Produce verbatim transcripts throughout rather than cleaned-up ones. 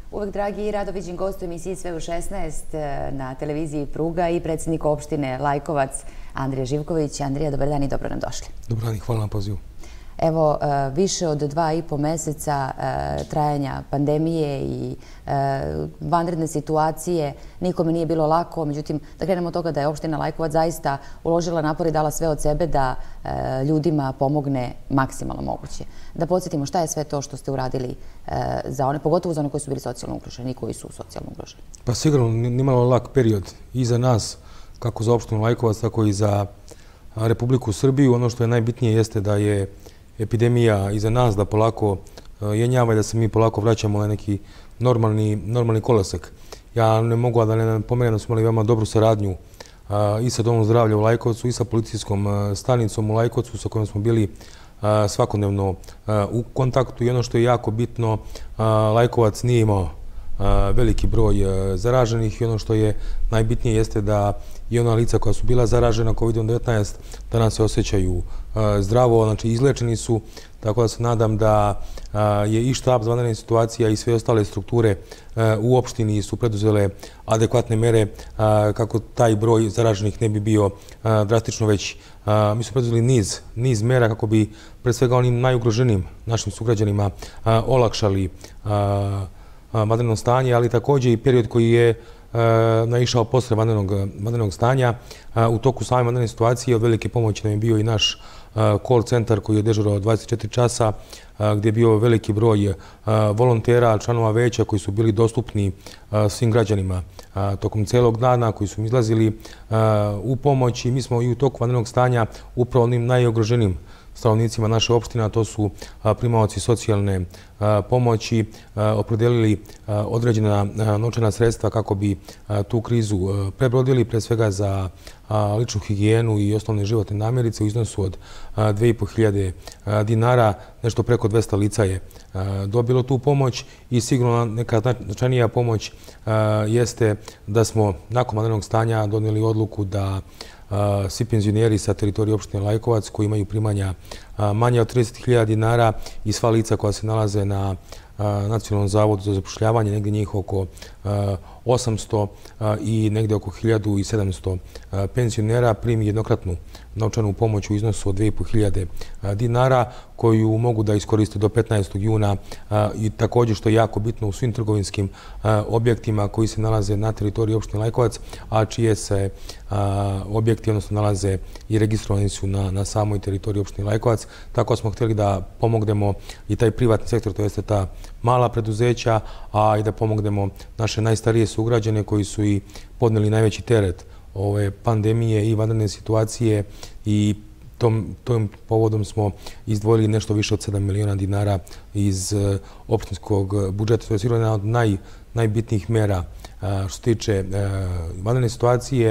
Uvek dragi Radoviđin gost u emisiji Sve u šesnaest na televiziji Pruga i predsjednik opštine Lajkovac Andrija Živković. Andrija, dobar dan i dobro nam došli. Dobar dan i hvala na pozivu. Evo, više od dva i po meseca trajanja pandemije i vanredne situacije, nikome nije bilo lako. Međutim, da krenemo od toga da je opština Lajkovac zaista uložila napor i dala sve od sebe da ljudima pomogne maksimalno moguće. Da podsjetimo šta je sve to što ste uradili za one, pogotovo za one koji su bili socijalno ugroženi i koji su socijalno ugroženi. Pa sigurno, nimalo lak period i za nas, kako za opštinu Lajkovac, tako i za Republiku Srbiju. Ono što je najbitnije jeste da je epidemija iza nas, da polako jenjava i da se mi polako vraćamo na neki normalni kolosek. Ja ne mogu da ne pomenem da smo imali veoma dobru saradnju i sa Domom zdravlja u Lajkovcu i sa policijskom stanicom u Lajkovcu sa kojom smo bili svakodnevno u kontaktu. I ono što je jako bitno, Lajkovac nije imao veliki broj zaraženih i ono što je najbitnije jeste da i ona lica koja su bila zaražena kovidom devetnaest danas se osjećaju zdravo, znači izlečeni su, tako da se nadam da je i štab za vanredne situacije i sve ostale strukture u opštini su preduzele adekvatne mere kako taj broj zaraženih ne bi bio drastično veći. Mi smo preduzeli niz, niz mera kako bi pred svega onim najugroženijim našim sugrađanima olakšali vanredno stanje, ali također i period koji je naišao posle vanrednog stanja. U toku same vanredne situacije od velike pomoći nam je bio i naš call centar koji je dežurao dvadeset četiri časa, gdje je bio veliki broj volontera, članova veća koji su bili dostupni svim građanima tokom celog dana, koji su izlazili u pomoć i mi smo i u toku vanrednog stanja upravo onim najugroženijim stanovnicima naše opštine, a to su primaoci socijalne pomoći, opredelili određena novčana sredstva kako bi tu krizu prebrodili, pre svega za ličnu higijenu i osnovne životne namirnice u iznosu od dve i po hiljade dinara. Nešto preko dvesta lica je dobilo tu pomoć i sigurno neka značajnija pomoć jeste da smo nakon vanrednog stanja donijeli odluku da svi penzioneri sa teritorije opštine Lajkovac koji imaju primanja manje od trideset hiljada dinara i sva lica koja se nalaze na Nacionalnom zavodu za zapošljavanje, negdje njih oko osamsto i negdje oko hiljadu sedamsto penzionera primi jednokratnu novčanu pomoć u iznosu od dve i po hiljade dinara koju mogu da iskoriste do petnaestog juna i također što je jako bitno u svim trgovinskim objektima koji se nalaze na teritoriji opštine Lajkovac, a čije se objekti odnosno nalaze i registrovani su na samoj teritoriji opštine Lajkovac. Tako smo htjeli da pomognemo i taj privatni sektor, to jeste ta mala preduzeća, a i da pomognemo naše najstarije sugrađane koji su i podneli najveći teret ove pandemije i vanredne situacije i tom povodom smo izdvojili nešto više od sedam miliona dinara iz opštinskog budžeta. To je sigurno jedna od najbitnijih mera što se tiče vanredne situacije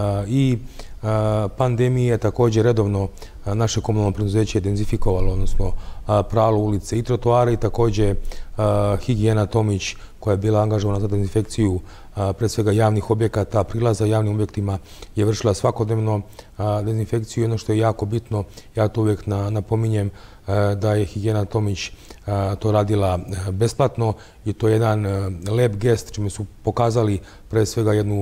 i pandemije. Također redovno naše komunalno preduzeće je denzifikovalo, odnosno pralo ulice i trotoare i također Higijena Tomić koja je bila angažovana za dezinfekciju pred svega javnih objekata, prilaza javnim objektima je vršila svakodnevno dezinfekciju i ono što je jako bitno, ja to uvijek napominjem, da je Higijena Tomić to radila besplatno i to je jedan lep gest čime su pokazali pred svega jednu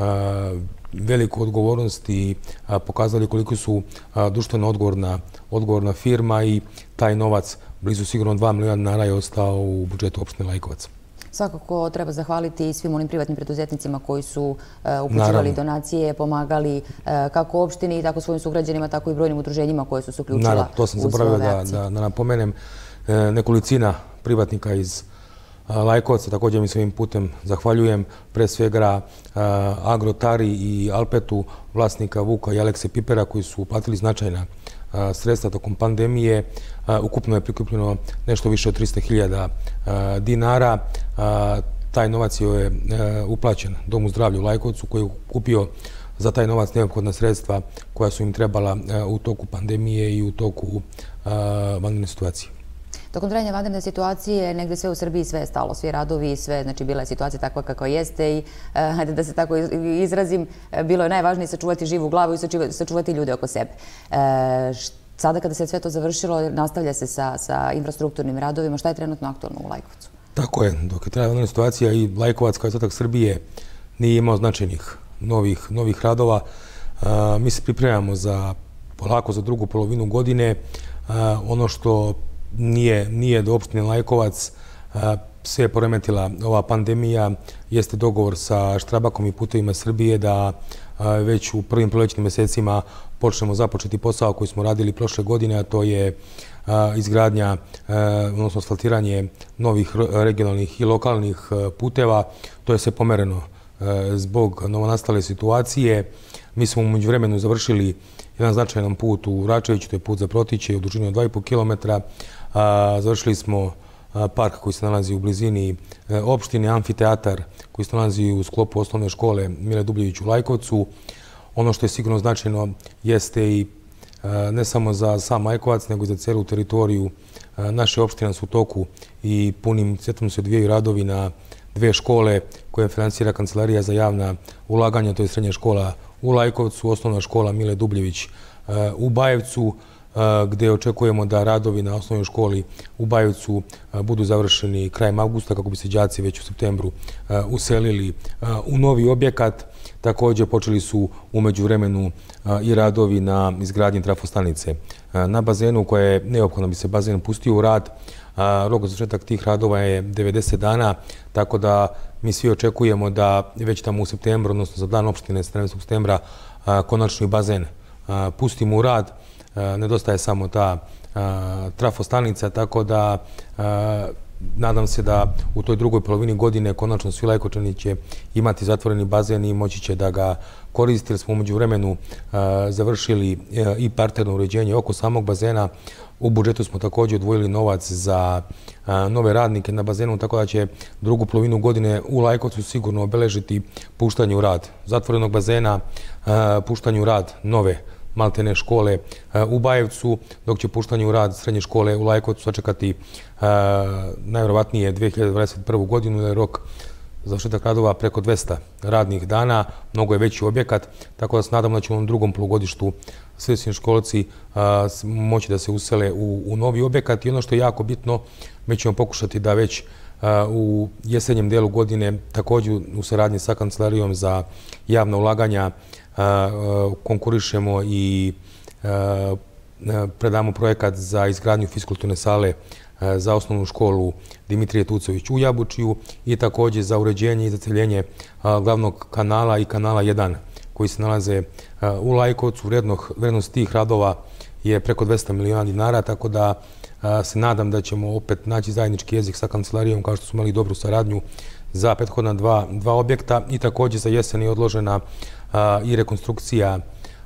veliku odgovornost i pokazali koliko su društveno odgovorna firma i taj novac, blizu sigurno dva miliona dinara, je ostao u budžetu opštine Lajkovac. Svakako treba zahvaliti i svim onim privatnim preduzetnicima koji su upućivali donacije, pomagali kako opštini, tako svojim sugrađanima, tako i brojnim udruženjima koje su se uključila u svoje akcije. To sam zaboravio da napomenem. Nekolicina privatnika iz Lajkovca, također mi svojim putem zahvaljujem, pre svega Agrotari i Alpetu, vlasnika Vuka i Alekse Pipera, koji su uplatili značajna sredstva tokom pandemije. Ukupno je prikupljeno nešto više od trista hiljada dinara. Taj novac je uplaćen Domu zdravlja u Lajkovcu koji je kupio za taj novac neophodna sredstva koja su im trebala u toku pandemije i u toku vanredne situacije. Tokom trajanja vanredne situacije, negdje sve u Srbiji sve je stalo, svi radovi, sve, znači bila je situacija takva kakva jeste i, hajde da se tako izrazim, bilo je najvažnije sačuvati živu glavu i sačuvati ljude oko sebe. Sada kada se sve to završilo, nastavlja se sa infrastrukturnim radovima. Šta je trenutno aktualno u Lajkovcu? Tako je, dok je trajala vanredna situacija i Lajkovac kao ostatak Srbije nije imao značajnih novih, novih radova. A, mi se pripremamo za, polako za drugu polovinu godine. A, ono što nije, nije do opštine Lajkovac, a, sve je poremetila ova pandemija, jeste dogovor sa Štrabakom i Putevima Srbije da a, već u prvim prolećnim mesecima počnemo započeti posao koji smo radili prošle godine, a to je izgradnja, odnosno asfaltiranje novih regionalnih i lokalnih puteva. To je sve pomereno zbog novonastale situacije. Mi smo u međuvremenu završili jedan značajan put u Račeviću, to je put za Protiće u dužini od dva i po kilometra. Završili smo park koji se nalazi u blizini opštine, amfiteatar koji se nalazi u sklopu osnovne škole Mile Dubljević u Lajkovcu. Ono što je sigurno značajno jeste i ne samo za sam Lajkovac, nego i za celu teritoriju naše opštine su u toku i punim cjetom se odvijaju radovi na dve škole koje finansira Kancelarija za javna ulaganja, to je srednja škola u Lajkovcu, osnovna škola Mile Dubljević u Bajevcu, gde očekujemo da radovi na osnovnoj školi u Bajevcu budu završeni krajem avgusta kako bi se đaci već u septembru uselili u novi objekat. Također počeli su u međuvremenu i radovi na izgradnji trafostanice na bazenu koja je neophodno bi se bazen pustio u rad. Rok za završetak tih radova je devedeset dana, tako da mi svi očekujemo da već tamo u septembru, odnosno za dan opštine sedamnaestog septembra, konačno i bazen pustimo u rad. Nedostaje samo ta trafostanica, tako da nadam se da u toj drugoj polovini godine konačno svi Lajkovčani će imati zatvoreni bazen i moći će da ga koristiti, jer smo umeđu vremenu završili i parterno uređenje oko samog bazena. U budžetu smo također odvojili novac za nove radnike na bazenu, tako da će drugu polovinu godine u Lajkovcu sigurno obeležiti puštanje u rad zatvorenog bazena, puštanje u rad nove maltene škole u Bajevcu, dok će puštanje u rad srednje škole u Lajkovcu sačekati najvjerovatnije dve hiljade dvadeset prvu godinu, jer je rok završetak radova preko dvesta radnih dana, mnogo je veći objekat, tako da se nadam da će u ovom drugom polugodištu svi srednjoškolci moći da se usele u novi objekat. I ono što je jako bitno, mi ćemo pokušati da već u jesenjem delu godine također u saradnji sa Kancelarijom za javna ulaganja konkurišemo i predamo projekat za izgradnju fiskulturne sale za osnovnu školu Dimitrije Tucović u Jabučiju i također za uređenje i zaceljenje glavnog kanala i kanala jedan koji se nalaze u Lajkovcu. Vrednost tih radova je preko dvesta miliona dinara, tako da se nadam da ćemo opet naći zajednički jezik sa Kancelarijom, kao što smo imali dobru saradnju za prethodna dva, dva objekta. I također za jesen je odložena i rekonstrukcija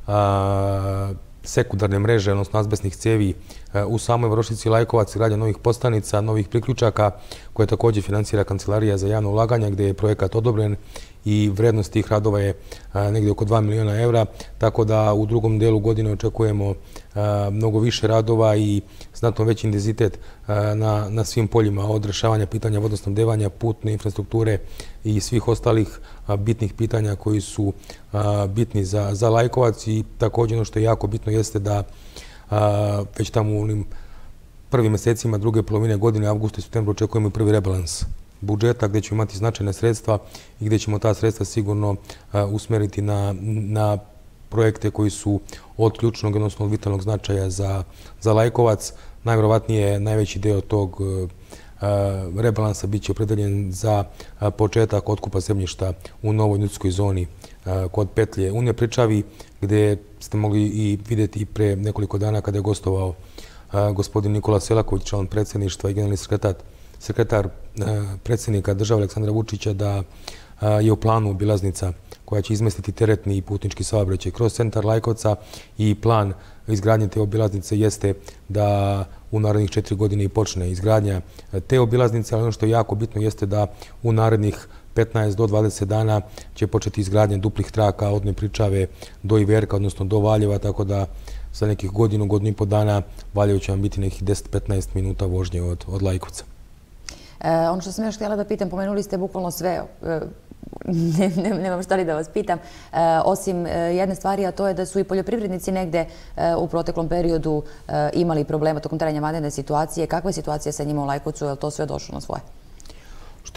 sekundarne mreže, odnosno azbestnih cevi u samoj Varošici Lajkovac, gradnja novih postanica, novih priključaka, koje također finansira Kancelarija za javno ulaganja, gdje je projekat odobren i vrednost tih radova je negdje oko dva miliona evra, tako da u drugom delu godine očekujemo mnogo više radova i znatno veći intenzitet na, na svim poljima, od rešavanja pitanja vodosnabdevanja, putne infrastrukture i svih ostalih bitnih pitanja koji su bitni za, za Lajkovac. I također ono što je jako bitno jeste da već tamo u onim prvim mesecima druge polovine godine, avgusta i septembra, očekujemo i prvi rebalans budžeta gdje ćemo imati značajne sredstva i gdje ćemo ta sredstva sigurno usmeriti na, na projekte koji su od ključnog, odnosno od vitalnog značaja za, za Lajkovac. Najvjerovatnije najveći deo tog rebalansa bit će opredeljen za početak otkupa zemljišta u novoj industrijskoj zoni kod petlje Unije Pričavi, gdje ste mogli i vidjeti pre nekoliko dana kada je gostovao gospodin Nikola Selaković, član predsjedništva i generalni sekretar, sekretar predsjednika države Aleksandra Vučića, da je u planu obilaznica koja će izmestiti teretni i putnički saobraćaj kroz centar Lajkovca, i plan izgradnje te obilaznice jeste da u narednih četiri godine i počne izgradnja te obilaznice, ali ono što je jako bitno jeste da u narednih petnaest do dvadeset dana će početi izgradnje duplih traka od Nepričave do Iverka, odnosno do Valjeva, tako da za nekih godinu, godinu i po dana Valjevo će vam biti nekih deset do petnaest minuta vožnje od, od Lajkovca. E, ono što sam još htjela da pitam, pomenuli ste bukvalno sve, e, ne, ne, nemam šta li da vas pitam, e, osim e, jedne stvari, a to je da su i poljoprivrednici negde e, u proteklom periodu e, imali problema tokom trajanja vanredne situacije. Kakva je situacija sa njima u Lajkovcu? Je li to sve došlo na svoje?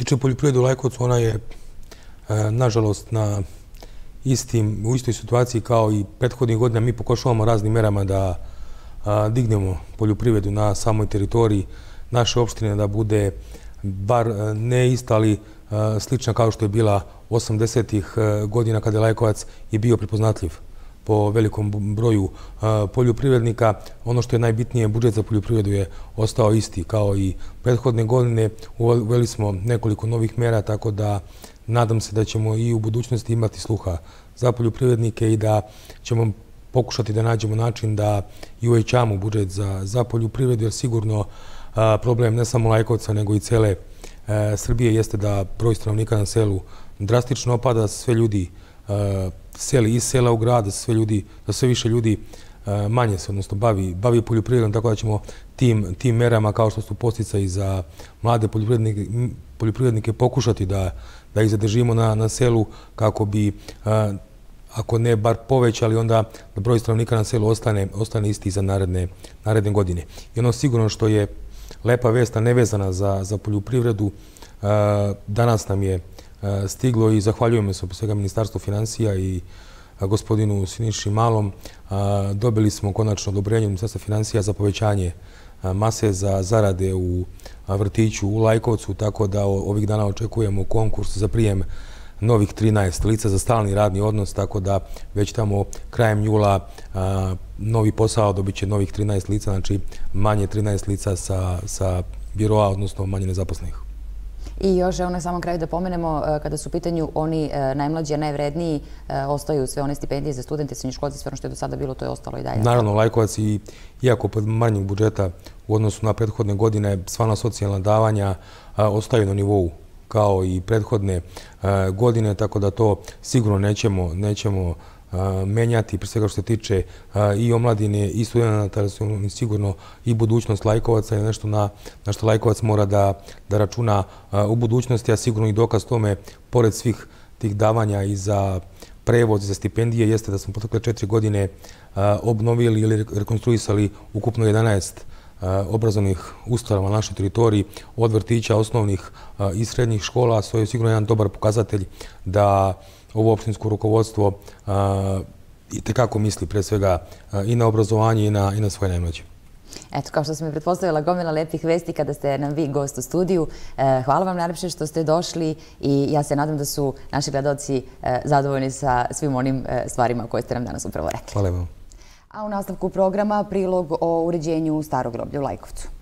tiče poljoprivrede u Lajkovcu, ona je, nažalost, na istim, u istoj situaciji kao i prethodnih godina. Mi pokušavamo raznim merama da dignemo poljoprivredu na samoj teritoriji naše opštine, da bude bar ne ista, ali slična kao što je bila osamdesetih godina kada je Lajkovac i bio prepoznatljiv po velikom broju poljoprivrednika. Ono što je najbitnije, budžet za poljoprivredu je ostao isti kao i prethodne godine. Uveli smo nekoliko novih mera, tako da nadam se da ćemo i u budućnosti imati sluha za poljoprivrednike i da ćemo pokušati da nađemo način da i uvećamo budžet za poljoprivredu, jer sigurno problem ne samo Lajkovca, nego i cele Srbije jeste da broj stanovnika na selu drastično opada, sve ljudi seli iz sela u grad, da sve više ljudi manje se, odnosno, bavi poljoprivredom, tako da ćemo tim merama, kao što su podsticaji za mlade poljoprivrednike, pokušati da ih zadržimo na selu kako bi, ako ne bar povećali, onda da broj stanovnika na selu ostane isti za naredne godine. I ono sigurno što je lepa vesta, nevezana za poljoprivredu, danas nam je stiglo i zahvaljujemo se po svega Ministarstvu finansija i gospodinu Siniši Malom. Dobili smo konačno odobrenje Ministarstva finansija za povećanje mase za zarade u vrtiću u Lajkovcu, tako da ovih dana očekujemo konkurs za prijem novih trinaest lica za stalni radni odnos, tako da već tamo krajem jula novi posao dobit će novih trinaest lica, znači manje trinaest lica sa biroa, odnosno manje nezaposlenih. I još, evo na samom kraju da pomenemo, kada su u pitanju oni najmlađi, a najvredniji, ostaju sve one stipendije za studente, srednjoškolce, sve ono što je do sada bilo, to je ostalo i dalje. Naravno, Lajkovac, iako pod manjeg budžeta u odnosu na prethodne godine, sva ona socijalna davanja ostaju na nivou kao i prethodne godine, tako da to sigurno nećemo menjati, pre svega što se tiče i omladine i studenta, ali su sigurno i budućnost Lajkovaca je nešto na što Lajkovac mora da računa u budućnosti, a sigurno i dokaz tome, pored svih tih davanja i za prevoz i za stipendije, jeste da smo protekle četiri godine obnovili ili rekonstruisali ukupno jedanaest obrazovnih ustanova na našoj teritoriji, od vrtića, osnovnih i srednjih škola. To je sigurno jedan dobar pokazatelj da ovo opštinsko rukovodstvo itekako misli pre svega i na obrazovanje i na svoje najmlađe. Eto, kao što sam mi pretpostavila, gomila lepih vesti kada ste nam vi gost u studiju. Hvala vam najlepše što ste došli i ja se nadam da su naši gledalci zadovoljni sa svim onim stvarima koje ste nam danas upravo rekli. Hvala vam. A u nastavku programa prilog o uređenju starog groblja u Lajkovcu.